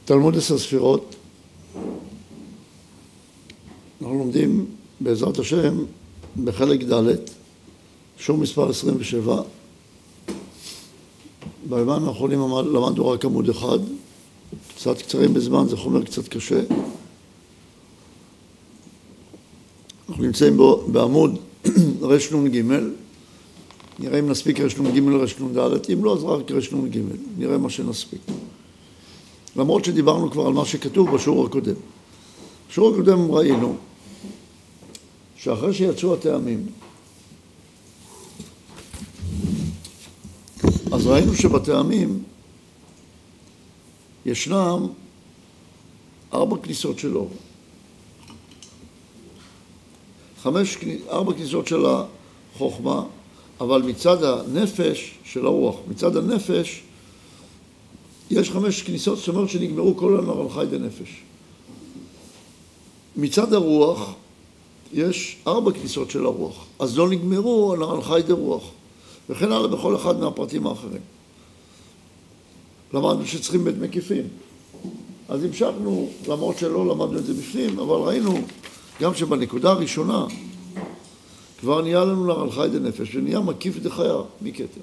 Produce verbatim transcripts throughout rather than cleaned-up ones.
תלמוד עשר ספירות, אנחנו לומדים בעזרת השם בחלק ד' שיעור מספר עשרים ושבע. ביומיים האחרונים למדנו רק עמוד אחד, קצת קצרים בזמן, זה חומר קצת קשה. אנחנו נמצאים בו בעמוד רשנון ג', נראה אם נספיק רשנון ג' רשנון ד', אם לא אז רק רשנון ג', נראה מה שנספיק. למרות שדיברנו כבר על מה שכתוב בשיעור הקודם. בשיעור הקודם ראינו שאחרי שיצאו הטעמים, אז ראינו שבטעמים ישנם ארבע כניסות של אור. חמש, ארבע כניסות של החוכמה, אבל מצד הנפש של הרוח, מצד הנפש, יש חמש כניסות, זאת אומרת שנגמרו כל הנרנחי דנפש. מצד הרוח, יש ארבע כניסות של הרוח, אז לא נגמרו הנרנחי דרוח, וכן הלאה בכל אחד מהפרטים האחרים. למדנו שצריכים בית מקיפים. אז המשכנו, למרות שלא למדנו את זה בפנים, אבל ראינו גם שבנקודה הראשונה כבר נהיה לנו נרנחי דנפש, ונהיה מקיף דחיה מכתר.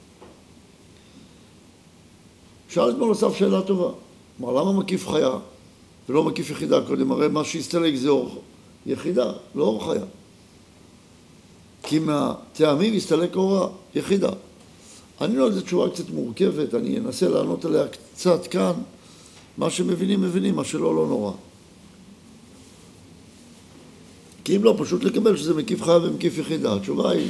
שאל אתמול אסף שאלה טובה. אמר, למה מקיף חיה ולא מקיף יחידה קודם? הרי מה שהסתלק זה אור יחידה, לא אור חיה. כי מהטעמים הסתלק אור יחידה. אני לא יודע, זו תשובה קצת מורכבת, אני אנסה לענות עליה קצת כאן. מה שמבינים, מבינים, מה שלא, לא נורא. כי אם לא, פשוט לקבל שזה מקיף חיה ומקיף יחידה. התשובה היא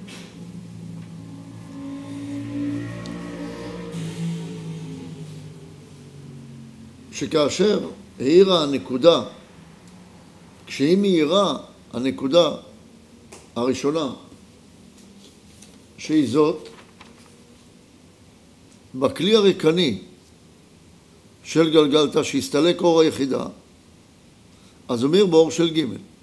שכאשר העירה הנקודה, כשהיא מהירה הנקודה הראשונה, שהיא זאת, בכלי הריקני של גלגלתא שהסתלק אור היחידה, אז הוא מאיר באור של ג',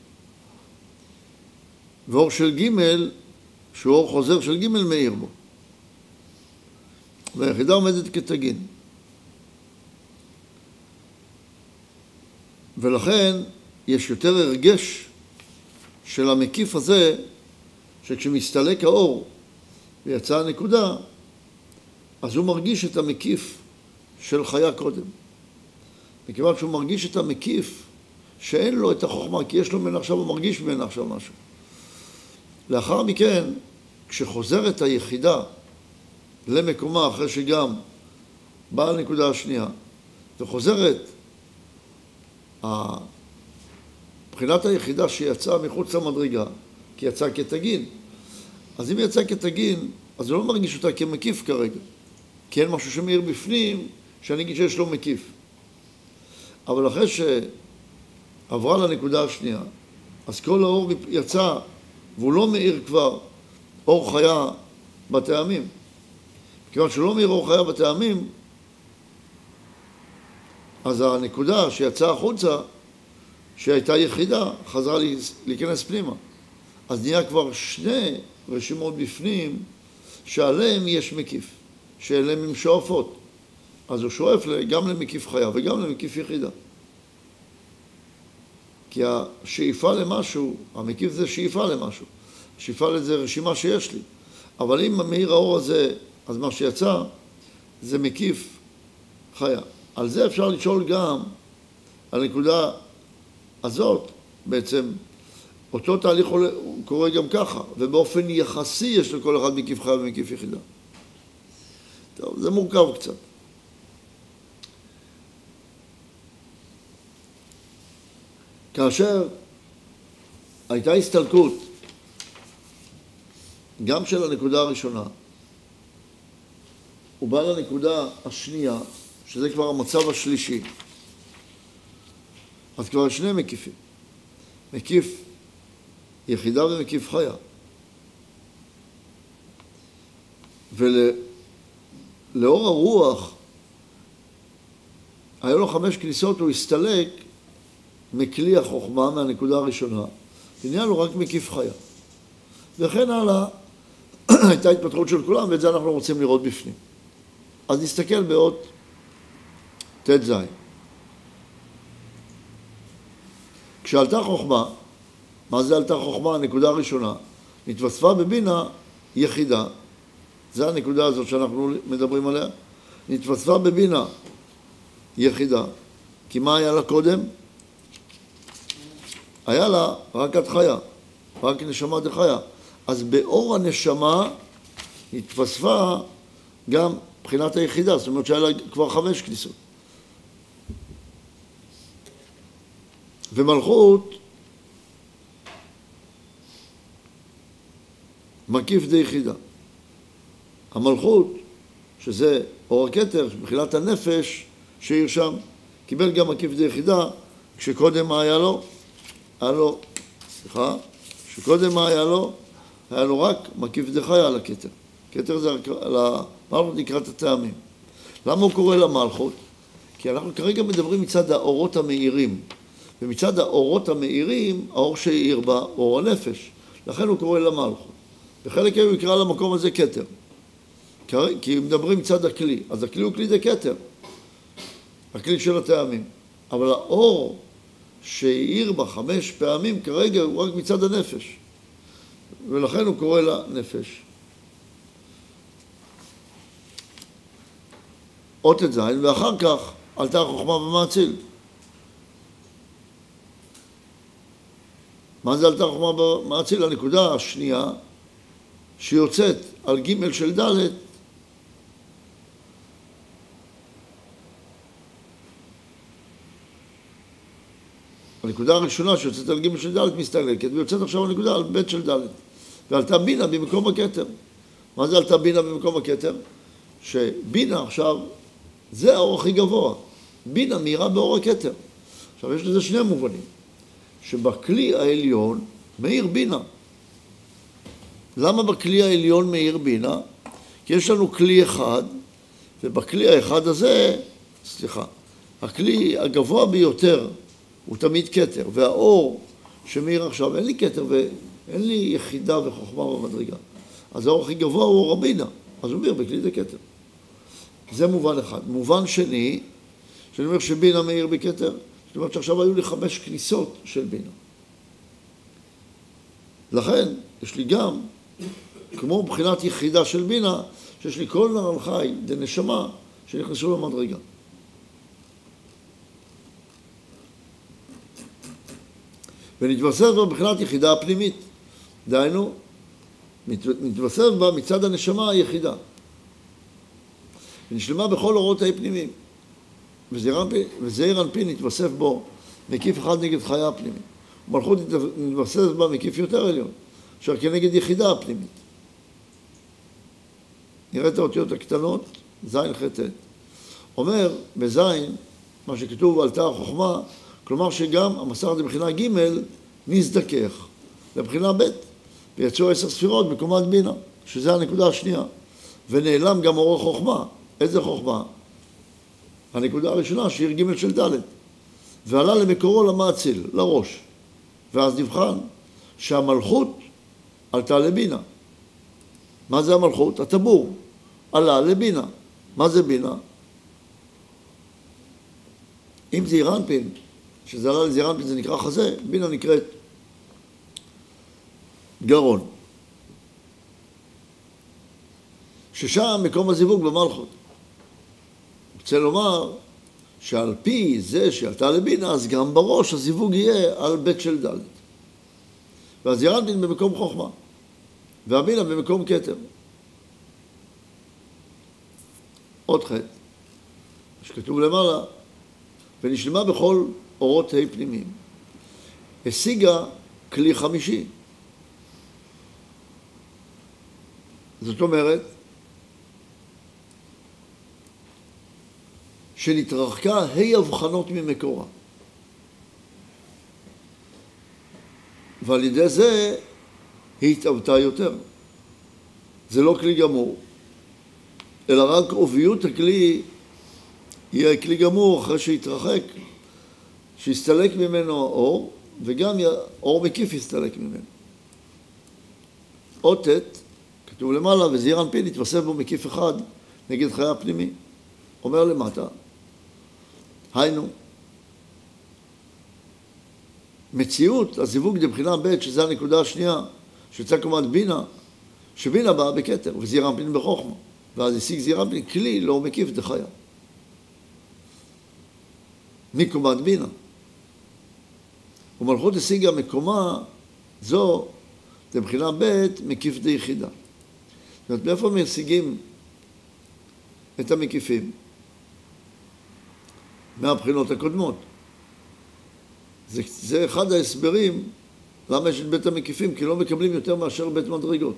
ואור של ג' שהוא אור חוזר של ג' מאיר בו, והיחידה עומדת כתגין. ולכן יש יותר הרגש של המקיף הזה, שכשמסתלק האור ויצאה הנקודה, אז הוא מרגיש את המקיף של חיה קודם. מכיוון שהוא מרגיש את המקיף שאין לו את החוכמה, כי יש לו ממנה עכשיו, הוא מרגיש ממנה עכשיו משהו. לאחר מכן, כשחוזרת היחידה למקומה, אחרי שגם באה הנקודה השנייה, וחוזרת מבחינת היחידה שיצאה מחוץ למדרגה, כי יצאה כתגין, אז אם יצאה כתגין, אז הוא לא מרגיש אותה כמקיף כרגע, כי אין משהו שמאיר בפנים שאני אגיד שיש לו מקיף. אבל אחרי שעברה לנקודה השנייה, אז כל האור יצא, והוא לא מאיר כבר אור חיה בטעמים. כיוון שהוא לא מאיר אור חיה בטעמים, אז הנקודה שיצאה החוצה, שהייתה יחידה, חזרה להיכנס פנימה. אז נהיה כבר שני רשימות בפנים, שעליהם יש מקיף, שאליהם הם שואפות. אז הוא שואף גם למקיף חיה וגם למקיף יחידה. כי השאיפה למשהו, המקיף זה שאיפה למשהו. שאיפה לזה רשימה שיש לי. אבל אם המאיר האור הזה, אז מה שיצא, זה מקיף חיה. על זה אפשר לשאול גם, על הנקודה הזאת, בעצם, אותו תהליך קורה גם ככה, ובאופן יחסי יש לכל אחד מקיף חיה ומקיף יחידה. טוב, זה מורכב קצת. כאשר הייתה הסתלקות, גם של הנקודה הראשונה, הוא בא לנקודה השנייה, שזה כבר המצב השלישי. אז כבר שני מקיפים. מקיף יחידה ומקיף חיה. ולאור הרוח, היה לו חמש כניסות, הוא הסתלק מכלי החוכמה מהנקודה הראשונה, ונהיה לו רק מקיף חיה. וכן הלאה, הייתה התפתחות של כולם, ואת זה אנחנו רוצים לראות בפנים. אז נסתכל באות ת' ז'. כשעלתה חוכמה, מה זה עלתה חוכמה? הנקודה הראשונה, נתווספה בבינה יחידה, זה הנקודה הזאת שאנחנו מדברים עליה, נתווספה בבינה יחידה, כי מה היה לה קודם? היה לה רק את חיה, רק נשמה דחיה. אז באור הנשמה התווספה גם מבחינת היחידה, זאת אומרת שהיה לה כבר חמש כניסות. ומלכות מקיף די יחידה. המלכות, שזה אור הכתר, מבחינת הנפש שהעיר שם, קיבל גם מקיף די יחידה, כשקודם מה היה לו? היה לו, סליחה, כשקודם מה היה לו? היה לו רק מקיף די חיה על הכתר. כתר זה על המלכות נקראת הטעמים. למה הוא קורא למלכות? כי אנחנו כרגע מדברים מצד האורות המאירים. ומצד האורות המאירים, האור שהאיר בה, אור הנפש. לכן הוא קורא למלכות. בחלק הוא יקרא למקום הזה כתר. כי מדברים מצד הכלי. אז הכלי הוא כלי די כתר. הכלי של הטעמים. אבל האור שהאיר בה חמש פעמים כרגע הוא רק מצד הנפש. ולכן הוא קורא לה נפש. אות את זין, ואחר כך עלתה החוכמה במאציל. מה זה עלתה חוכמה במאציל? הנקודה השנייה שיוצאת על ג' של ד' הנקודה הראשונה שיוצאת על ג' של ד' מסתלקת, ויוצאת עכשיו הנקודה על ב' של ד' ועלתה בינה במקום הכתר. מה זה עלתה בינה במקום הכתר? שבינה עכשיו זה האור הכי גבוה. בינה מהירה באור הכתר. עכשיו יש לזה שני מובנים. שבכלי העליון מאיר בינה. למה בכלי העליון מאיר בינה? כי יש לנו כלי אחד, ובכלי האחד הזה, סליחה, הכלי הגבוה ביותר הוא תמיד כתר, והאור שמאיר עכשיו, אין לי כתר ואין לי יחידה וחוכמה במדרגה. אז האור הכי גבוה הוא אור הבינה, אז הוא מאיר בכלי זה כתר. זה מובן אחד. מובן שני, שאני אומר שבינה מאיר בכתר, זאת אומרת שעכשיו היו לי חמש כניסות של בינה. לכן, יש לי גם, כמו מבחינת יחידה של בינה, שיש לי כל נעל חי דנשמה שנכנסו למדרגה. ונתווסף בה מבחינת יחידה הפנימית. דהיינו, נתווסף בה מצד הנשמה היחידה. ונשלמה בכל אורות הפנימיים. וזעיר אנפין נתווסף בו מקיף אחד נגד חיה הפנימית. ומלכות נתווסף בה מקיף יותר עליון, אשר כנגד יחידה הפנימית. נראה את האותיות הקטנות, זין חטא. אומר בזין, מה שכתוב עלתה החוכמה, כלומר שגם המסך הזה מבחינה ג' נזדכך לבחינה ב' ויצאו עשר ספירות בקומת בינה, שזה הנקודה השנייה. ונעלם גם אור החוכמה. איזה חוכמה? הנקודה הראשונה שהיא ג' של ד' ועלה למקורו למאציל, לראש. ואז נבחן שהמלכות עלתה לבינה. מה זה המלכות? הטבור. עלה לבינה. מה זה בינה? אם זה אירנפין, שזה עלה לזירנפין זה נקרא חזה, בינה נקראת גרון. ששם מקום הזיווג במלכות. רוצה לומר שעל פי זה שעלתה לבינה, אז גם בראש הזיווג יהיה על בית של ד'. והזירנפין במקום חוכמה, והבינה במקום כתר. עוד חטא, שכתוב למעלה, ונשלמה בכל אורות ה' פנימיים. השיגה כלי חמישי. זאת אומרת, שנתרחקה ה' הבחנות ממקורה. ועל ידי זה היא התאבתה יותר. זה לא כלי גמור, אלא רק עוביות הכלי יהיה כלי גמור אחרי שיתרחק, שיסתלק ממנו האור, וגם אור מקיף יסתלק ממנו. עוד ט', כתוב למעלה, וזעיר אנפין יתווסף בו מקיף אחד נגד חיה הפנימי. אומר למטה, היינו, מציאות, הזיווג דבחינה ב', שזה הנקודה השנייה, שיוצא קומת בינה, שבינה באה בכתר, וזעיר אנפין בחוכמה. ואז השיג זעיר אנפין כלי לא מקיף דחיה. מקומת בינה. ומלכות השיגה מקומה זו, דבחינה ב', מקיף דיחידה. זאת אומרת, מאיפה משיגים את המקיפים? מהבחינות הקודמות. זה, זה אחד ההסברים למה יש את בית המקיפים, כי לא מקבלים יותר מאשר בית מדרגות.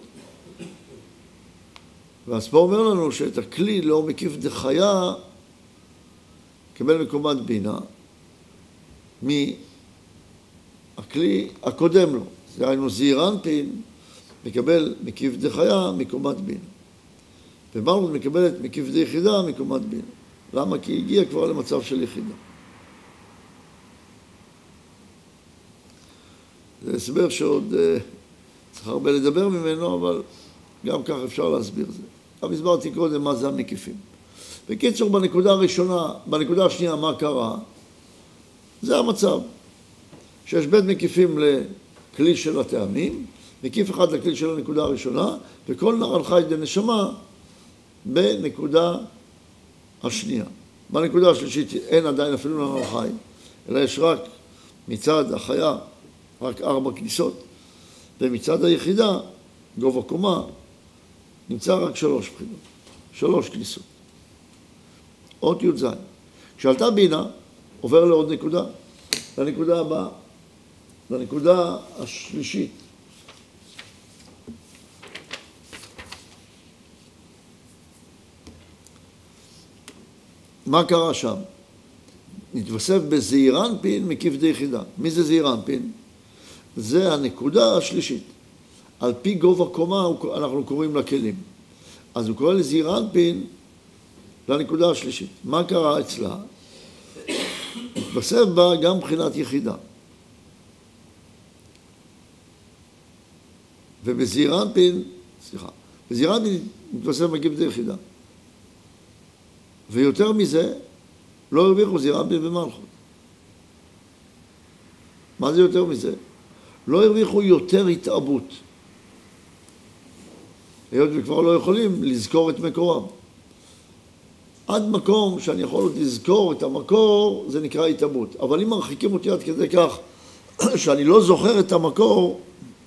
ואז פה אומר לנו שאת הכלי לא מקיף דחיה, קבל מקומת בינה, מהכלי הקודם לו. זה היינו זעיר אנפין, מקבל מקיף דחיה מקומת בינה. ומלכות מקבלת מקיף דיחידה מקומת בינה. למה? כי הגיע כבר למצב של יחידה. זה הסבר שעוד uh, צריך הרבה לדבר ממנו, אבל גם כך אפשר להסביר זה. אבל הסברתי קודם מה זה המקיפים. בקיצור, בנקודה הראשונה, בנקודה השנייה, מה קרה? זה המצב. שיש בית מקיפים לכלי של הטעמים, מקיף אחד לכלי של הנקודה הראשונה, וכל נעל חי דנשמה בנקודה השנייה. בנקודה השלישית אין עדיין אפילו נעל חי, אלא יש רק מצד החיה, רק ארבע כניסות, ומצד היחידה, גובה קומה, נמצא רק שלוש בחינות, שלוש כניסות. אות י' ז'. כשעלתה בינה, עובר לעוד נקודה, לנקודה הבאה, לנקודה השלישית. מה קרה שם? נתווסף בזעיר אנפין מקיף דיחידה. מי זה זעיר אנפין? זה הנקודה השלישית. על פי גובה קומה אנחנו קוראים לכלים. אז הוא קורא לזעיר אנפין לנקודה השלישית. מה קרה אצלה? נתווסף בה גם בחינת יחידה. ובזעיר אנפין, סליחה, בזעיר אנפין נתווסף מקיף דיחידה. ויותר מזה, לא הרוויחו זעיר אנפין ומלכות. מה זה יותר מזה? לא הרוויחו יותר התאבות. היות וכבר לא יכולים לזכור את מקורם. עד מקום שאני יכול עוד לזכור את המקור, זה נקרא התאבות. אבל אם מרחיקים אותי עד כדי כך שאני לא זוכר את המקור,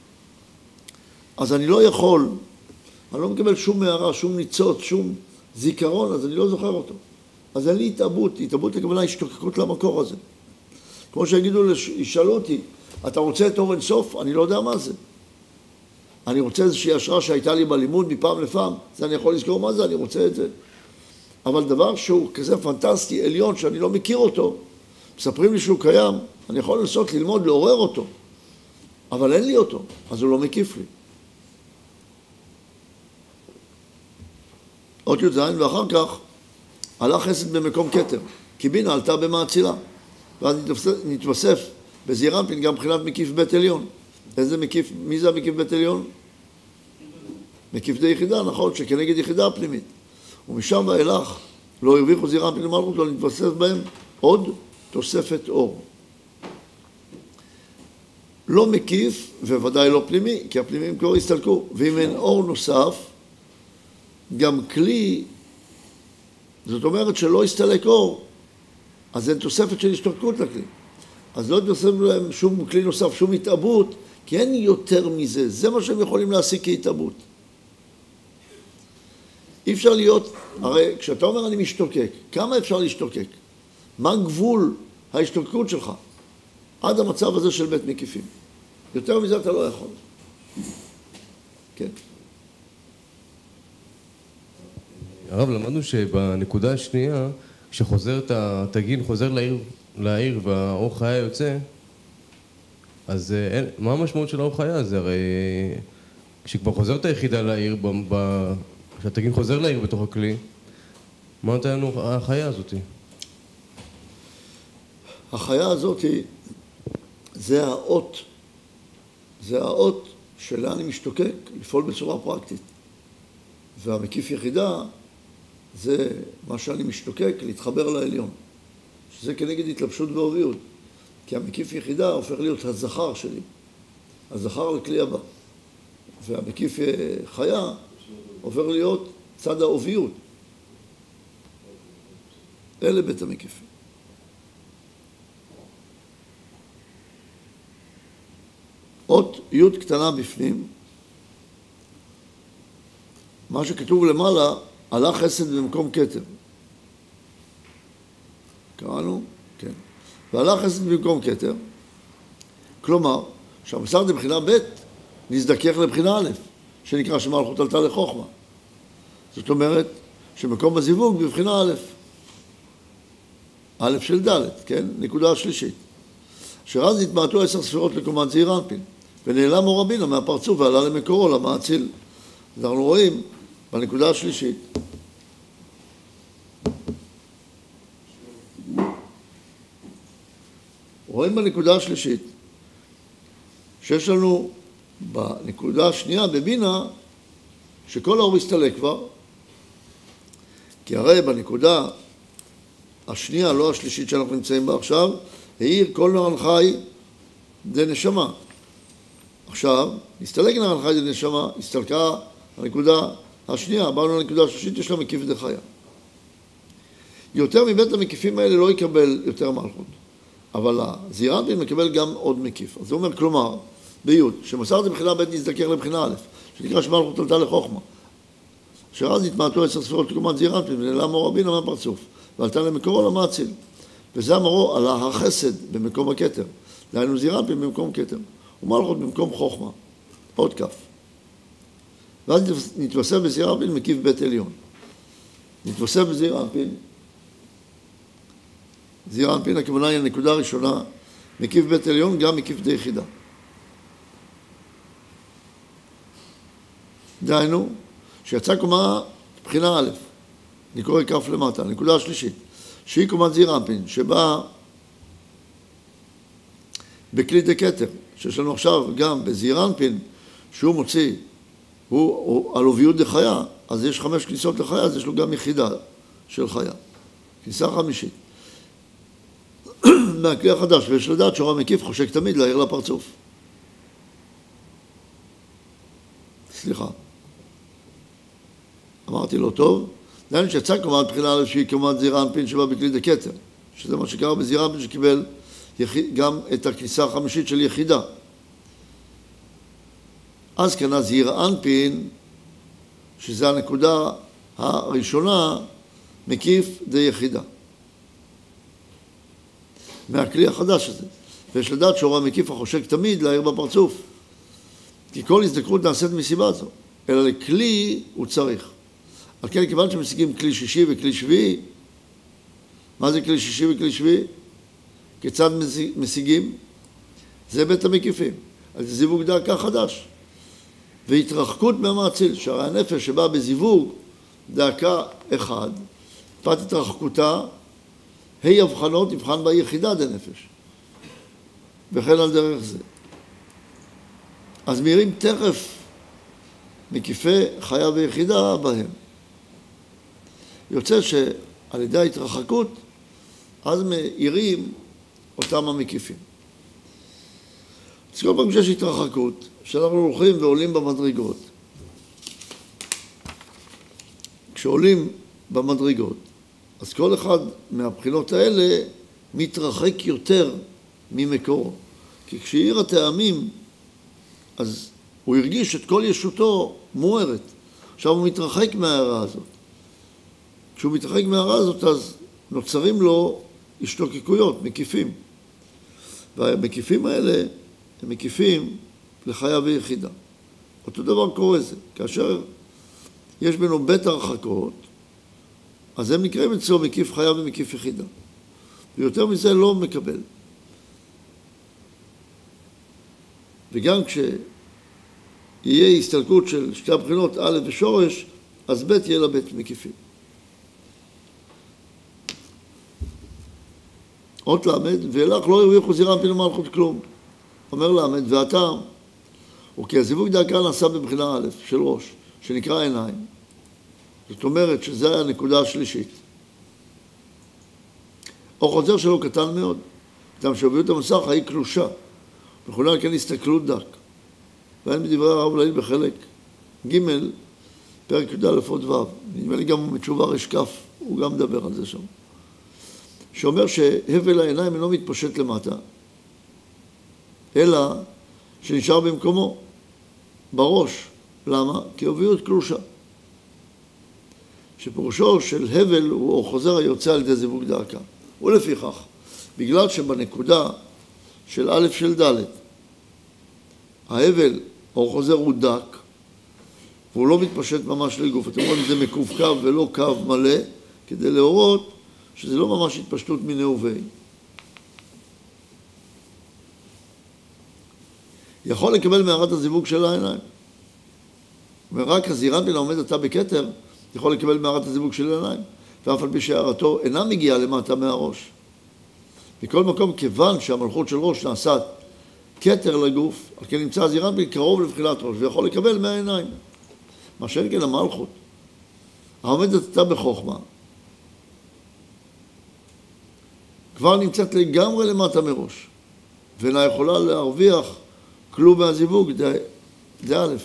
אז אני לא יכול, אני לא מקבל שום הערה, שום ניצוץ, שום זיכרון, אז אני לא זוכר אותו. אז אין לי התאבות, התאבות הכוונה השתוקקות למקור הזה. כמו שיגידו, ישאלו אותי, אתה רוצה את אור אין סוף? אני לא יודע מה זה. אני רוצה איזושהי השראה שהייתה לי בלימוד מפעם לפעם, אז אני יכול לזכור מה זה, אני רוצה את זה. אבל דבר שהוא כזה פנטסטי, עליון, שאני לא מכיר אותו, מספרים לי שהוא קיים, אני יכול לנסות ללמוד, לעורר אותו, אבל אין לי אותו, אז הוא לא מקיף לי. עוד י' ז' ואחר כך עלה חסד במקום כתר, כי בינה עלתה במאצילה, ואז נתווסף בזעיר אנפין גם מבחינת מקיף בית עליון. איזה מקיף, מי זה המקיף בית עליון? מקיף די יחידה, נכון, שכנגד יחידה פנימית. ומשם ואילך לא הרוויחו זעיר אנפין ומלכות, לא נתווסף בהם עוד תוספת אור. לא מקיף וודאי לא פנימי, כי הפנימיים כבר הסתלקו. ואם אין אור נוסף, גם כלי, זאת אומרת שלא הסתלק אור, אז אין תוספת של השתוקקות לכלי. אז לא תוסף להם שום כלי נוסף, שום התאבות, כי אין יותר מזה. זה מה שהם יכולים להשיג כהתאבות. אי אפשר להיות, הרי כשאתה אומר אני משתוקק, כמה אפשר להשתוקק? מה גבול ההשתוקקות שלך? עד המצב הזה של בית מקיפים. יותר מזה אתה לא יכול. כן. הרב, למדנו שבנקודה השנייה, כשחוזר את התגין, חוזר לעיר, לעיר והאור חיה יוצא, אז אין, מה המשמעות של האור חיה הזה? הרי כשכבר חוזרת היחידה לעיר, כשהתגין חוזר לעיר בתוך הכלי, מה נותן לנו החיה הזאת? החיה הזאת זה האות, זה האות שלה אני משתוקק לפעול בצורה פרקטית. והמקיף יחידה זה מה שאני משתוקק, להתחבר לעליון. שזה כנגד התלבשות ואוריות. כי המקיף יחידה הופך להיות הזכר שלי. הזכר לכלי הבא. והמקיף חיה הופך להיות צד האוביות. אלה בית המקיפים. אות י' קטנה בפנים, מה שכתוב למעלה, עלה חסד במקום כתר. קראנו? כן. ועלה חסד במקום כתר, כלומר, שהמסר לבחינה ב' נזדכך לבחינה א', שנקרא שמלכות עלתה לחוכמה. זאת אומרת, שמקום הזיווג בבחינה א', א' של ד', כן? נקודה השלישית. שאז נתמעטו עשר ספירות לקומת זעיר אנפין, ונעלם אור הבינה מהפרצוף ועלה למקורו, למאציל. אנחנו רואים בנקודה השלישית, רואים בנקודה השלישית, שיש לנו בנקודה השנייה בבינה, שכל האור מסתלק כבר, כי הרי בנקודה השנייה, לא השלישית שאנחנו נמצאים בה עכשיו, העיר כל נערן חי דה נשמה. עכשיו, נסתלק נערן חי דה נשמה, הסתלקה הנקודה השנייה, עברנו לנקודה השלישית, יש לה מקיף דה חיה. יותר מבית המקיפים האלה לא יקבל יותר מלכות, אבל הזעיר אנפין מקבל גם עוד מקיף. אז זה אומר, כלומר, ביוד, שמסר זה בחינה ב' נזדכך לבחינה א', שנקרא שמלכות עלתה לחוכמה. שאז נתמעטו עשר ספירות לקומת זעיר אנפין, ונעלם אור הבינה מהפרצוף, ועלתה למקורו למאציל. וזה אמרו על החסד במקום הכתר. דהיינו זעיר אנפין במקום כתר, ומלכות במקום חוכמה. עוד כף. ואז נתווסף בזעיר אנפין מקיף בית עליון. נתווסף בזעיר אנפין, זעיר אנפין הכוונה היא הנקודה הראשונה, מקיף בית עליון, גם מקיף די יחידה. דהיינו, שיצא קומה בחינה א', אני קורא כף למטה, הנקודה השלישית, שהיא קומת זעיר אנפין, שבאה בכלי דה כתר, שיש לנו עכשיו גם בזעיר אנפין, שהוא מוציא, הוא, הוא על אוביות דה חיה, אז יש חמש כניסות לחיה, אז יש לו גם יחידה של חיה. כניסה חמישית. מהכלי החדש, ויש לדעת שאור המקיף חושק תמיד להעיר לפרצוף. סליחה. אמרתי לו טוב, דהיינו שיצא קומת בחינה א' שהיא קומת זעיר אנפין שבא בכלי דה כתר, שזה מה שקרה בזעיר אנפין שקיבל גם את הכניסה החמישית של יחידה. אז קנה זעיר אנפין, שזה הנקודה הראשונה, מקיף דה יחידה. מהכלי החדש הזה. ויש לדעת שאור המקיף החושק תמיד להעיר בפרצוף. כי כל הזדקרות נעשית מסיבה זו. אלא לכלי הוא צריך. על כן, כיוון שמשיגים כלי שישי וכלי שביעי, מה זה כלי שישי וכלי שביעי? כיצד משיגים? זה בית המקיפים. אז זה זיווג דאקה חדש. והתרחקות מהמאציל, שהרי הנפש שבאה בזיווג דאקה אחד, פת התרחקותה, היא הבחנות, יבחן בה יחידה דה נפש. וכן על דרך זה. אז מהירים תכף מקיפי חיה ויחידה בהם. יוצא שעל ידי ההתרחקות, אז מהירים אותם המקיפים. אז כל פעם שיש התרחקות, שאנחנו הולכים ועולים במדרגות. כשעולים במדרגות, אז כל אחד מהבחינות האלה מתרחק יותר ממקורו. כי כשעיר הטעמים, אז הוא הרגיש את כל ישותו מוארת. עכשיו הוא מתרחק מההערה הזאת. כשהוא מתרחק מההערה הזאת, אז נוצרים לו השתוקקויות, מקיפים. והמקיפים האלה הם מקיפים לחיה ויחידה. אותו דבר קורה זה. כאשר יש בינו בית הרחקות, אז הם נקראים אצלו מקיף חיה ומקיף יחידה. ויותר מזה לא מקבל. וגם כשיהיה הסתלקות של שתי הבחינות א' ושורש, אז ב' יהיה לה בית מקיפים. אות למד, ואילך לא הרוויחו זעיר אנפין ומלכות כלום. אומר למד, ואתה, וכי הזיווג דאקה נעשה בבחינה א' של ראש, שנקרא עיניים. זאת אומרת שזה היה הנקודה השלישית. או חוזר שלו קטן מאוד, גם שאוביות המסך היא קלושה, וכולה על כן הסתכלות דק. ואין בדברי הרב ליל בחלק ג' פרק י"א עוד ו', נדמה לי גם מתשובה רשקף, הוא גם מדבר על זה שם, שאומר שהבל העיניים אינו מתפשט למטה, אלא שנשאר במקומו, בראש. למה? כי אוביות קלושה. שפירושו של הבל הוא אור חוזר היוצא על ידי זיווג דאקה. ולפיכך, בגלל שבנקודה של א' של ד' ההבל, אור חוזר הוא דק, והוא לא מתפשט ממש לגוף. אתם רואים, זה מקווקו ולא קו מלא, כדי להורות שזה לא ממש התפשטות מנעובי. יכול לקבל מערת הזיווג של העיניים. ורק הזעירנפין העומד עתה בכתר יכול לקבל מערת הזיווג של העיניים, ואף על פי שהערתו אינה מגיעה למטה מהראש. מכל מקום, כיוון שהמלכות של ראש נעשת כתר לגוף, על כן נמצא הזעירנפין קרוב לבחילת ראש, ויכול לקבל מהעיניים. מה שאין כן המלכות, העומדת עתה בחוכמה, כבר נמצאת לגמרי למטה מראש, ואינה יכולה להרוויח כלום מהזיווג, זה א'.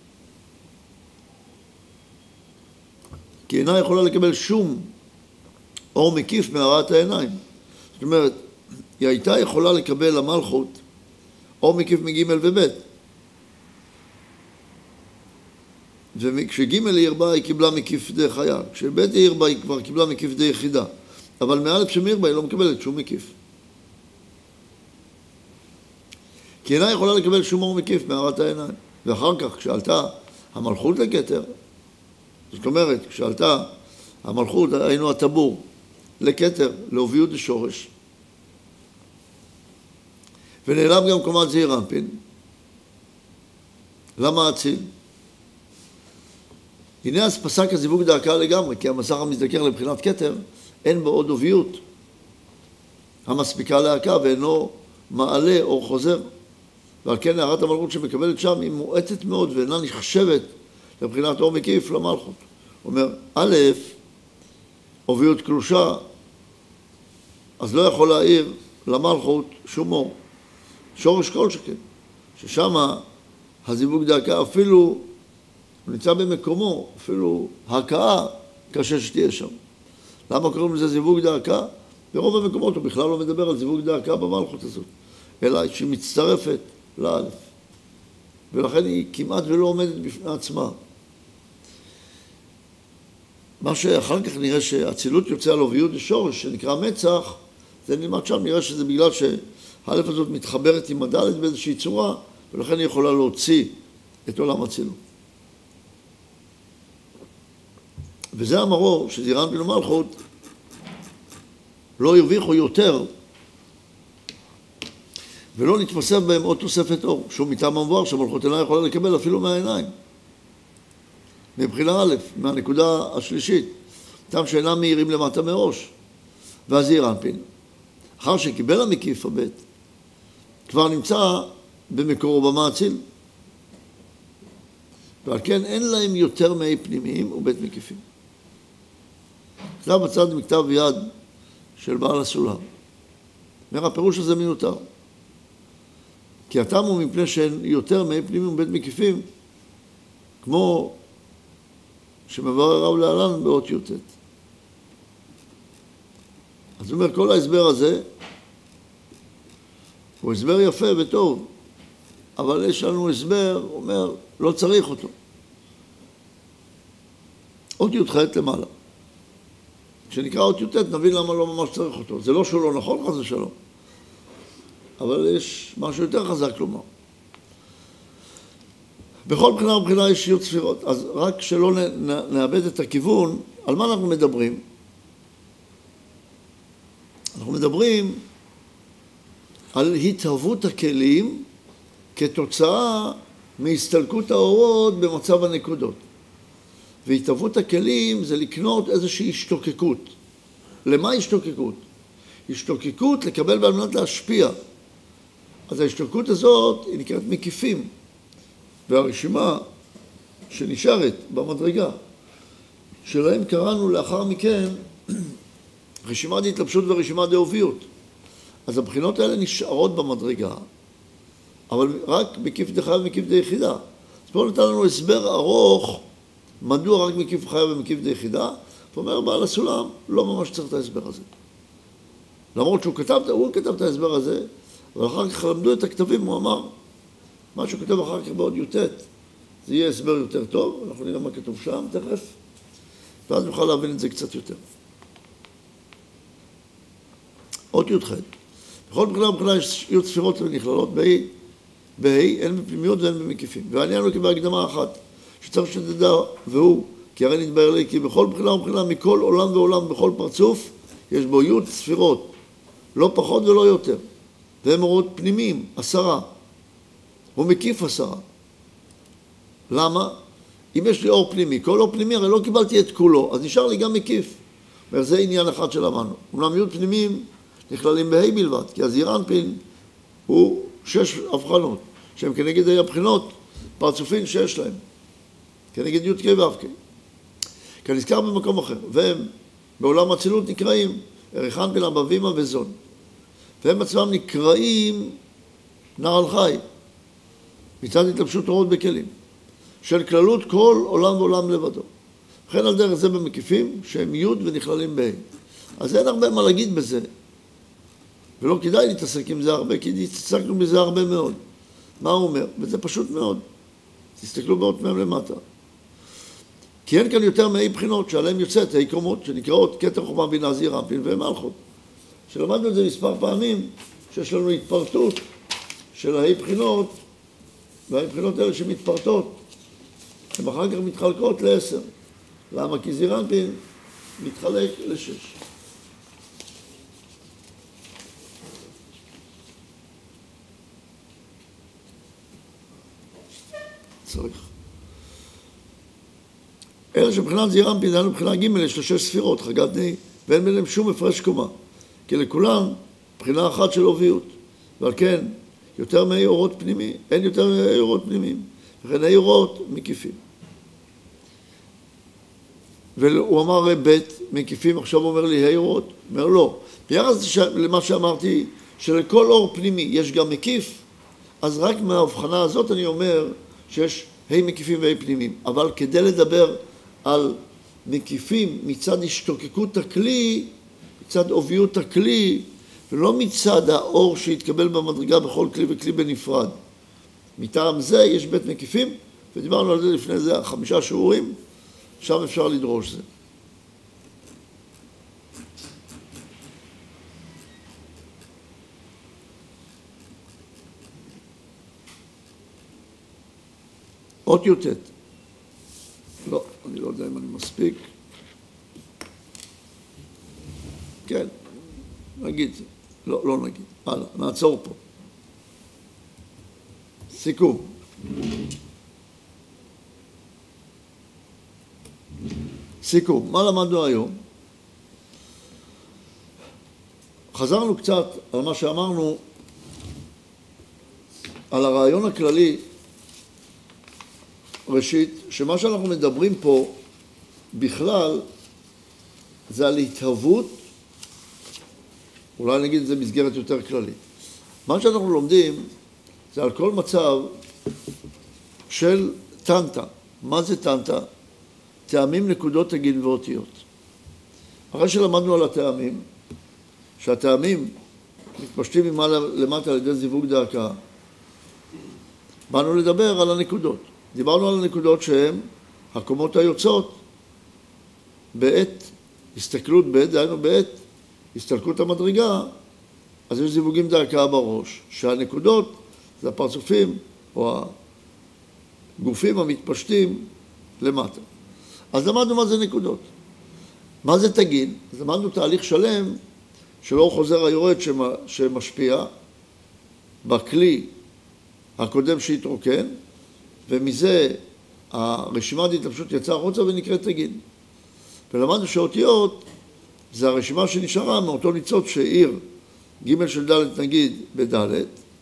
כי אינה יכולה לקבל שום אור מקיף מהרעת העיניים. זאת אומרת, היא הייתה יכולה לקבל למלכות אור מקיף מג' וב'. וכשג' היא הרבה היא קיבלה מקיף די חיה. כשב' היא הרבה היא כבר קיבלה מקיף די יחידה. אבל מא' שמרבה היא לא מקבלת שום מקיף. כי אינה יכולה לקבל שום אור מקיף מהרעת העיניים. ואחר כך, כשעלתה המלכות לכתר, זאת אומרת, כשעלתה המלכות, היינו הטבור, לכתר, לאוביות השורש, ונעלם גם קומת זעירנפין. למה אציל? הנה אז פסק הזיווג דאקה לגמרי, כי המסך המזדקר לבחינת כתר, אין בו עוד אוביות המספיקה להקה, ואינו מעלה או חוזר. ועל כן הערת המלכות שמקבלת שם היא מועטת מאוד, ואינה נחשבת לבחינת אור מקיף למלכות. הוא אומר, א', אוביות קלושה, אז לא יכול להעיר למלכות שום אור. שורש כל שכן, ששם הזיווג דאקה אפילו, הוא נמצא במקומו, אפילו הקאה קשה שתהיה שם. למה קוראים לזה זיווג דאקה? ברוב המקומות הוא בכלל לא מדבר על זיווג דאקה במלכות הזאת, אלא שהיא מצטרפת לאלף. ולכן היא כמעט ולא עומדת בפני עצמה. מה שאחר כך נראה שהצילות יוצא על אוביות השורש, שנקרא מצח, זה נלמד שם, נראה שזה בגלל שהאלף הזאת מתחברת עם הדלת באיזושהי צורה, ולכן היא יכולה להוציא את עולם הצילות. וזה המרור שזעירנפין ומלכות לא הרוויחו יותר, ולא נתווסף בהם עוד תוספת אור, שהוא מטעם המבואר שהמלכות אינה יכולה לקבל אפילו מהעיניים. מבחינה א', מהנקודה השלישית, טעם שאינם מאירים למטה מראש. והזעירנפין, אחר שקיבל המקיף הבית, כבר נמצא במקורו במאציל. ועל כן אין להם יותר מאי פנימיים ובית מקיפים. כתב בצד מכתב יד של בעל הסולם. אומר, הפירוש הזה מיותר. כי הטעם הוא מפני שאין יותר מאי פנימיים ובית מקיפים, כמו שמבאר הרב להלן באות י"ט. אז הוא אומר, כל ההסבר הזה הוא הסבר יפה וטוב, אבל יש לנו הסבר, הוא אומר, לא צריך אותו. אות י"ח למעלה. כשנקרא אות י"ט נבין למה לא ממש צריך אותו. זה לא שהוא לא נכון, חס ושלום, אבל יש משהו יותר חזק לומר. בכל בחינה ובחינה יש שיעור ספירות, אז רק שלא נאבד את הכיוון, על מה אנחנו מדברים? אנחנו מדברים על התהוות הכלים כתוצאה מהסתלקות האורות במצב הנקודות. והתהוות הכלים זה לקנות איזושהי השתוקקות. למה השתוקקות? השתוקקות לקבל בעל מנת להשפיע. אז ההשתוקקות הזאת היא נקראת מקיפים. והרשימה שנשארת במדרגה שלהם קראנו לאחר מכן רשימת התלבשות ורשימת דאוביות. אז הבחינות האלה נשארות במדרגה, אבל רק מקיף די חיה ומקיף די יחידה. אז פה נתן לנו הסבר ארוך, מדוע רק מקיף חיה ומקיף די יחידה, ואומר בעל הסולם, לא ממש צריך את ההסבר הזה. למרות שהוא כתב, הוא כתב את ההסבר הזה, אבל אחר כך למדו את הכתבים, הוא אמר, מה שהוא כתב אחר כך בעוד י"ט, זה יהיה הסבר יותר טוב, אנחנו נראה מה כתוב שם תכף, ואז נוכל להבין את זה קצת יותר. עוד י"ח. בכל בחינה ובחינה יש י' ספירות ונכללות, בה' אין בפנימיות ואין במקיפים. והעניין הוא כבהקדמה אחת, שצריך שתדע, והוא, כי הרי נתבהר לי, כי בכל בחינה ובחינה, מכל עולם ועולם, בכל פרצוף, יש בו י' ספירות, לא פחות ולא יותר. והם אורות פנימיים, עשרה. הוא מקיף עשרה. למה? אם יש לי אור פנימי, כל אור פנימי, הרי לא קיבלתי את כולו, אז נשאר לי גם מקיף. וזה עניין אחד שלמדנו. אומנם י' פנימיים נכללים בה' בלבד, כי הזעיר אנפין הוא שש הבחנות, שהם כנגד ה' הבחינות, פרצופים שיש להם. כנגד י' ק' ו' ק'. כנזכר במקום אחר, והם בעולם האצילות נקראים ערך אנפין, אבא ואמא וזון. והם עצמם נקראים נעל חי, מצד התלבשות אורות בכלים, של כללות כל עולם ועולם לבדו. וכן על דרך זה במקיפים שהם י' ונכללים בה'. אז אין הרבה מה להגיד בזה, ולא כדאי להתעסק עם זה הרבה, כי התעסקנו בזה הרבה מאוד. מה הוא אומר? וזה פשוט מאוד. תסתכלו באות מהם למטה. כי אין כאן יותר מהי בחינות שעליהם יוצאת, ה' קומות, שנקראות כתר חוכמה בינה זעיר אנפין ומלכות. שלמדנו את זה מספר פעמים, שיש לנו התפרטות של ה' בחינות, והה' בחינות האלה שמתפרטות, הן אחר כך מתחלקות לעשר. למה? כי זעיר אנפין מתחלק לשש. צריך. אלה שבחינת זעיר אנפין, דהיינו בחינה ג' יש לשש ספירות, חגת נהי, ואין ביניהם שום הפרש קומה. כי לכולם בחינה אחת של אוביות, ועל כן יותר מהי אורות פנימי, אין יותר מהי אורות פנימיים, וכן ה' אורות מקיפים. והוא אמר ב' מקיפים, עכשיו הוא אומר לי ה' אורות, אומר לא. ביחס למה שאמרתי, שלכל אור פנימי יש גם מקיף, אז רק מההבחנה הזאת אני אומר שיש ה' מקיפים וה' פנימיים. אבל כדי לדבר על מקיפים מצד השתוקקות הכלי, מצד אוביות הכלי, ולא מצד האור שהתקבל במדרגה בכל כלי וכלי בנפרד. מטעם זה יש בית מקיפים, ודיברנו על זה לפני זה חמישה שיעורים, שם אפשר לדרוש זה. עוד י"ט. לא, אני לא יודע אם אני מספיק. כן, נגיד, לא, לא נגיד. הלאה, נעצור פה. סיכום. סיכום, מה למדנו היום? חזרנו קצת על מה שאמרנו, על הרעיון הכללי, ראשית, שמה שאנחנו מדברים פה בכלל זה על התהוות, אולי נגיד את זה מסגרת יותר כללית. מה שאנחנו לומדים זה על כל מצב של טנטה. מה זה טנטה? טעמים, נקודות, תגין ואותיות. אחרי שלמדנו על הטעמים, שהטעמים מתפשטים ממעלה למטה על ידי זיווג דאקה, באנו לדבר על הנקודות. דיברנו על הנקודות שהן הקומות היוצאות בעת הסתכלות, בעת, דהיינו בעת הסתלקות המדרגה, אז יש זיווגים דאקה בראש, שהנקודות זה הפרצופים או הגופים המתפשטים למטה. אז למדנו מה זה נקודות. מה זה תגין? אז למדנו תהליך שלם של אור חוזר היורד שמשפיע בכלי הקודם שהתרוקן, ומזה הרשימת התלבשות יצאה החוצה ונקראת תגין. ולמדנו שאותיות זה הרשימה שנשארה מאותו ניצוץ שהעיר ג' של ד' נגיד בד',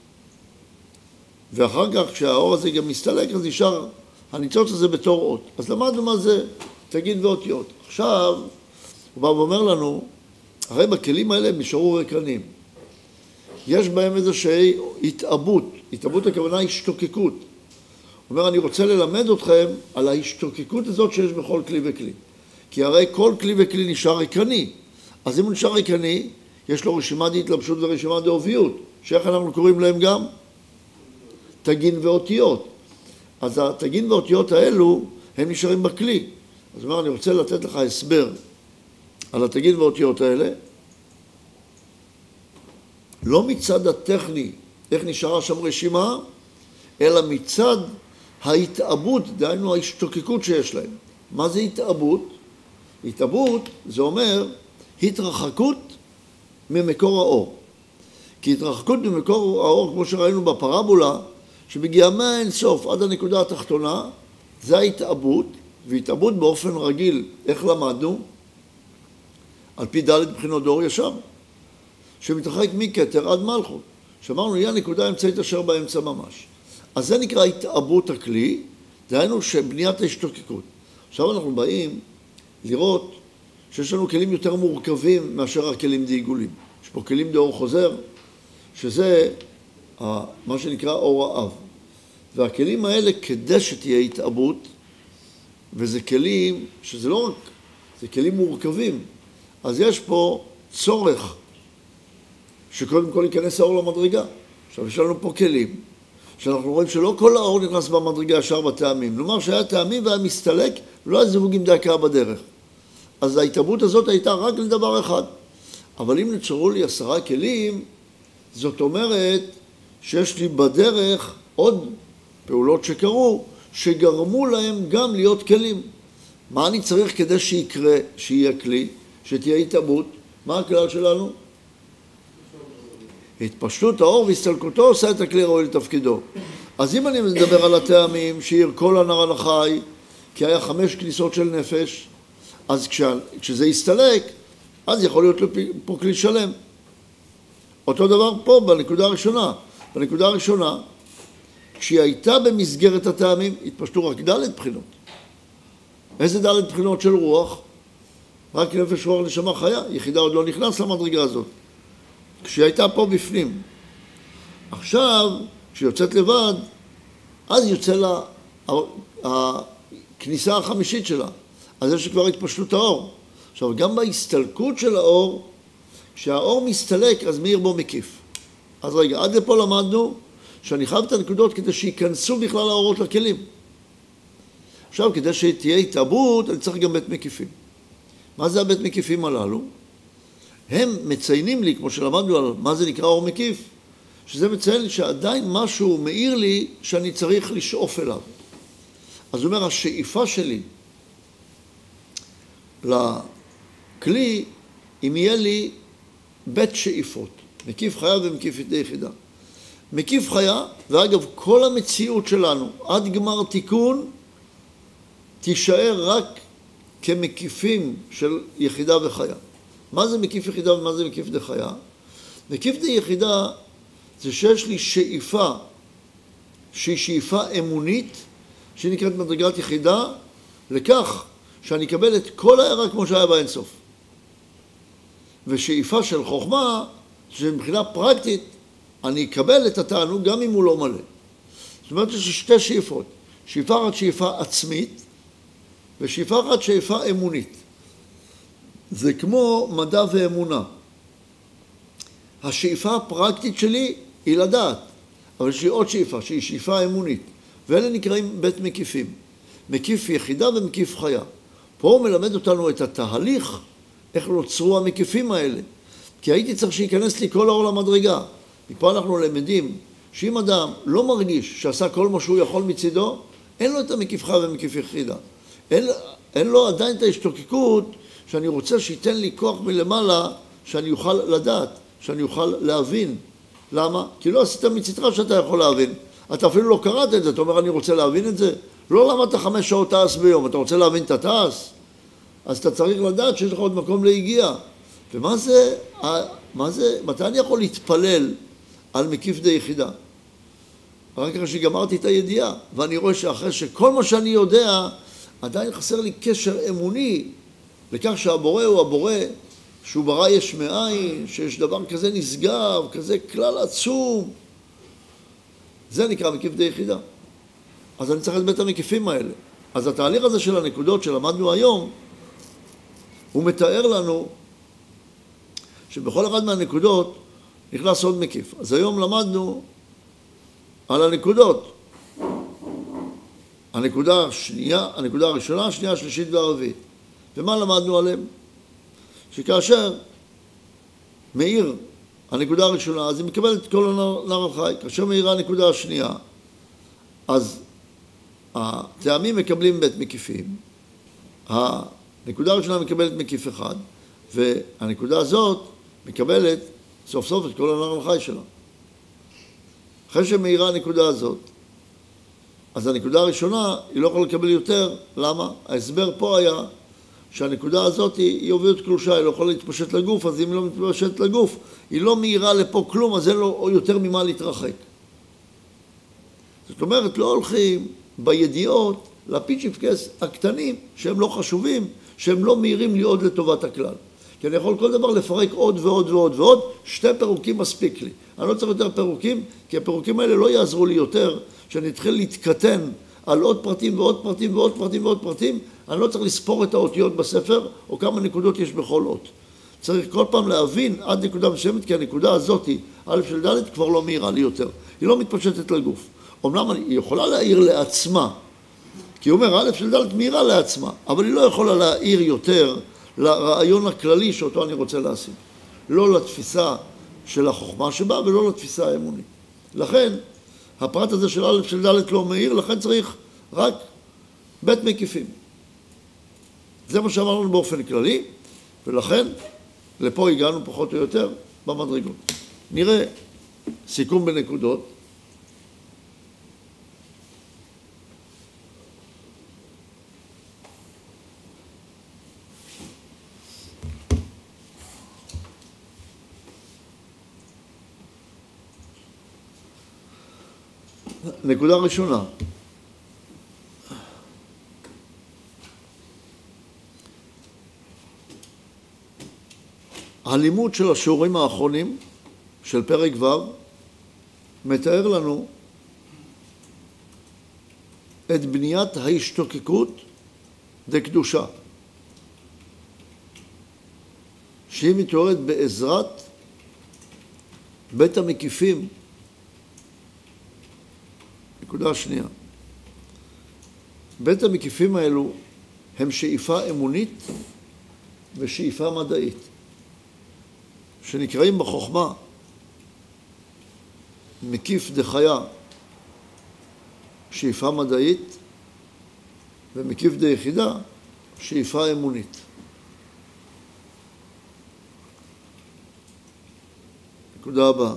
ואחר כך כשהאור הזה גם מסתלק אז נשאר הניצוץ הזה בתור אות. אז למדנו מה זה תגין ואותיות. עכשיו הוא בא ואומר לנו, הרי בכלים האלה הם נשארו ריקנים. יש בהם איזושהי התאבות. התאבות הכוונה היא השתוקקות. הוא אומר, אני רוצה ללמד אתכם על ההשתוקקות הזאת שיש בכל כלי וכלי. כי הרי כל כלי וכלי נשאר ריקני. אז אם הוא נשאר ריקני, יש לו רשימה דהתלבשות ורשימה דאוביות, שאיך אנחנו קוראים להם גם? תגין ואותיות. אז התגין ואותיות האלו, הם נשארים בכלי. אז אומר, אני רוצה לתת לך הסבר על התגין ואותיות האלה, לא מצד הטכני, איך נשארה שם רשימה, אלא מצד ההתאבות, דהיינו ההשתוקקות שיש להם. מה זה התאבות? התאבות זה אומר התרחקות ממקור האור. כי התרחקות ממקור האור, כמו שראינו בפרבולה, שמגיעה מהאין סוף עד הנקודה התחתונה, זה ההתאבות, והתאבות באופן רגיל, איך למדנו? על פי ד' בחינות דור ישר, שמתרחק מכתר עד מלכות. שאמרנו, היא הנקודה האמצעית אשר באמצע ממש. אז זה נקרא התאבות הכלי, דהיינו שבניית ההשתוקקות. עכשיו אנחנו באים לראות שיש לנו כלים יותר מורכבים מאשר הכלים דעיגולים. יש פה כלים דאור חוזר, שזה מה שנקרא אור האב. והכלים האלה, כדי שתהיה התאבות, וזה כלים שזה לא רק, זה כלים מורכבים. אז יש פה צורך שקודם כל ייכנס האור למדרגה. עכשיו יש לנו פה כלים, שאנחנו רואים שלא כל האור נכנס במדרגה ישר בטעמים. כלומר שהיה טעמים והיה מסתלק, ולא היה זיווגים דקה בדרך. אז ההתאבות הזאת הייתה רק לדבר אחד. אבל אם נצרו לי עשרה כלים, זאת אומרת שיש לי בדרך עוד פעולות שקרו, שגרמו להם גם להיות כלים. מה אני צריך כדי שיקרה, שיהיה כלי, שתהיה התאבות? מה הכלל שלנו? התפשטות האור והסתלקותו עושה את הכלי ראוי לתפקידו. אז אם אני מדבר על הטעמים, שירקול הנר על החי, כי היה חמש כניסות של נפש, אז כשה, כשזה יסתלק, אז יכול להיות פה כלי שלם. אותו דבר פה בנקודה הראשונה. בנקודה הראשונה, כשהיא הייתה במסגרת הטעמים, התפשטו רק ד' בחינות. איזה ד' בחינות של רוח? רק נפש רוח נשמה חיה, יחידה עוד לא נכנס למדרגה הזאת. כשהיא הייתה פה בפנים. עכשיו, כשהיא יוצאת לבד, אז יוצא לה הכניסה החמישית שלה. אז יש כבר התפשטות האור. עכשיו, גם בהסתלקות של האור, כשהאור מסתלק, אז מאיר בו מקיף. אז רגע, עד לפה למדנו שאני חייב את הנקודות כדי שיכנסו בכלל האורות לכלים. עכשיו, כדי שתהיה התאבות, אני צריך גם בית מקיפים. מה זה הבית מקיפים הללו? הם מציינים לי, כמו שלמדנו על מה זה נקרא אור מקיף, שזה מציין לי שעדיין משהו מאיר לי שאני צריך לשאוף אליו. אז הוא אומר, השאיפה שלי לכלי, אם יהיה לי בית שאיפות, מקיף חיה ומקיף יחידה. מקיף חיה, ואגב, כל המציאות שלנו, עד גמר תיקון, תישאר רק כמקיפים של יחידה וחיה. מה זה מקיף יחידה ומה זה מקיף דה חיה? מקיף דה יחידה זה שיש לי שאיפה, שהיא שאיפה אמונית, שנקראת מדרגת יחידה, לכך שאני אקבל את כל הערה כמו שהיה באינסוף. ושאיפה של חוכמה, שמבחינה פרקטית, אני אקבל את התענוג גם אם הוא לא מלא. זאת אומרת שיש שתי שאיפות. שאיפה אחת שאיפה עצמית, ושאיפה אחת שאיפה אמונית. זה כמו מדע ואמונה. השאיפה הפרקטית שלי היא לדעת, אבל יש לי עוד שאיפה, שהיא שאיפה אמונית. ואלה נקראים בית מקיפים. מקיף יחידה ומקיף חיה. פה הוא מלמד אותנו את התהליך, איך נוצרו המקיפים האלה. כי הייתי צריך שייכנס לי כל האור למדרגה. מפה אנחנו למדים שאם אדם לא מרגיש שעשה כל מה שהוא יכול מצידו, אין לו את המקיף חיה ומקיף יחידה. אין, אין לו עדיין את ההשתוקקות שאני רוצה שייתן לי כוח מלמעלה, שאני אוכל לדעת, שאני אוכל להבין. למה? כי לא עשית מצדך שאתה יכול להבין. אתה אפילו לא קראת את זה, אתה אומר אני רוצה להבין את זה. לא למדת חמש שעות תעש ביום, אתה רוצה להבין את התעש? אז אתה צריך לדעת שיש לך עוד מקום להגיע. ומה זה, מה זה, מתי אני יכול להתפלל על מקיף דה יחידה? רק אחרי שגמרתי את הידיעה, ואני רואה שאחרי שכל מה שאני יודע, עדיין חסר לי קשר אמוני, לכך שהבורא הוא הבורא שהוא ברא יש מאין, שיש דבר כזה נשגב, כזה כלל עצום. זה נקרא מקיף די יחידה. אז אני צריך את בית המקיפים האלה. אז התהליך הזה של הנקודות שלמדנו היום, הוא מתאר לנו שבכל אחד מהנקודות נכנס עוד מקיף. אז היום למדנו על הנקודות. הנקודה השנייה, הנקודה הראשונה, השנייה, השלישית והרביעית. ומה למדנו עליהם? שכאשר מאיר הנקודה הראשונה, אז היא מקבלת את כל הנר החי. כאשר מאירה הנקודה השנייה, אז הטעמים מקבלים בית מקיפים. הנקודה הראשונה מקבלת מקיף אחד, והנקודה הזאת מקבלת סוף סוף את כל הנר החי שלה. אחרי שמאירה הנקודה הזאת, אז הנקודה הראשונה היא לא יכולה לקבל יותר. למה? ההסבר פה היה שהנקודה הזאת היא עובדת קלושה, היא לא יכולה להתפשט לגוף, אז אם היא לא מתפשט לגוף, היא לא מאירה לפה כלום, אז אין לו יותר ממה להתרחק. זאת אומרת, לא הולכים בידיעות לפיצ'יפקס הקטנים, שהם לא חשובים, שהם לא מאירים לי עוד לטובת הכלל. כי אני יכול כל דבר לפרק עוד ועוד ועוד ועוד, שתי פירוקים מספיק לי. אני לא צריך יותר פירוקים, כי הפירוקים האלה לא יעזרו לי יותר, שאני אתחיל להתקטן על עוד פרטים ועוד פרטים ועוד פרטים ועוד פרטים, אני לא צריך לספור את האותיות בספר, או כמה נקודות יש בכל אות. צריך כל פעם להבין עד נקודה מסוימת, כי הנקודה הזאת, א' של ד' כבר לא מאירה לי יותר. היא לא מתפשטת לגוף. אומנם היא יכולה להעיר לעצמה, כי היא אומר, א' של ד' מאירה לעצמה, אבל היא לא יכולה להעיר יותר לרעיון הכללי שאותו אני רוצה להשיג. לא לתפיסה של החוכמה שבה ולא לתפיסה האמונית. לכן, הפרט הזה של א' של ד' לא מאיר, לכן צריך רק בית מקיפים. זה מה שאמרנו באופן כללי, ולכן לפה הגענו פחות או יותר במדרגות. נראה סיכום בנקודות. נקודה ראשונה, הלימוד של השיעורים האחרונים של פרק ו' מתאר לנו את בניית ההשתוקקות דקדושה, שהיא מתוארת בעזרת בית המקיפים. נקודה שנייה, בית המקיפים האלו הם שאיפה אמונית ושאיפה מדעית, שנקראים בחוכמה מקיף דחיה, שאיפה מדעית, ומקיף דיחידה, שאיפה אמונית. נקודה הבאה,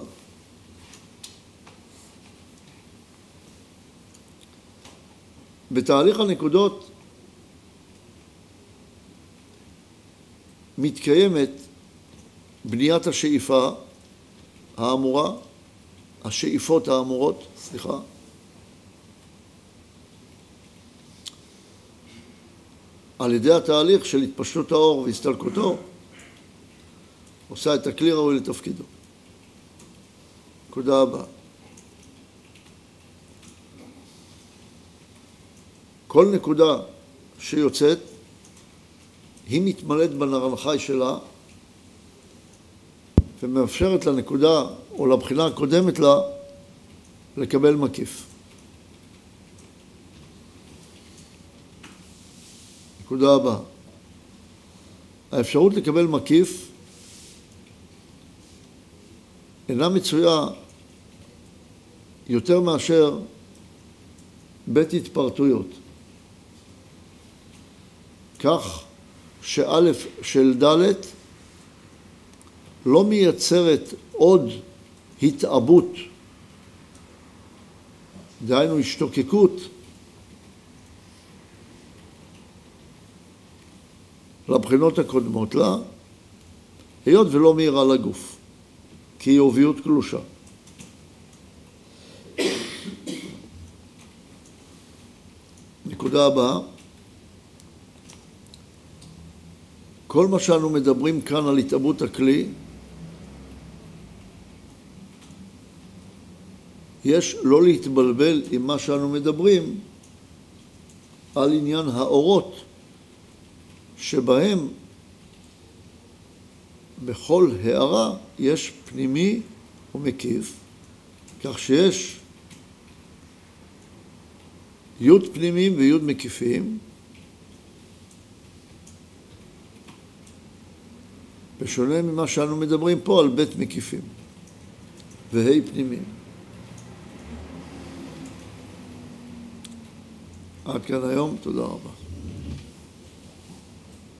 בתהליך הנקודות מתקיימת בניית השאיפה האמורה, השאיפות האמורות, סליחה, על ידי התהליך של התפשטות האור והסתלקותו, עושה את הכלי ראוי לתפקידו. נקודה הבאה, כל נקודה שיוצאת, היא מתמלאת בנר החי שלה, ומאפשרת לנקודה או לבחינה הקודמת לה לקבל מקיף. נקודה הבאה, האפשרות לקבל מקיף אינה מצויה יותר מאשר בית התפרטויות. כך שא' של ד' לא מייצרת עוד התאבות, דהיינו השתוקקות, לבחינות הקודמות לה, היות ולא מאירה לגוף, כי היא עוביות קלושה. נקודה הבאה, כל מה שאנו מדברים כאן על התאבות הכלי, יש לא להתבלבל עם מה שאנו מדברים על עניין האורות, שבהם בכל הערה יש פנימי ומקיף, כך שיש י' פנימיים וי' מקיפים, בשונה ממה שאנו מדברים פה על בית מקיפים וה' פנימיים. עד כאן היום, תודה רבה.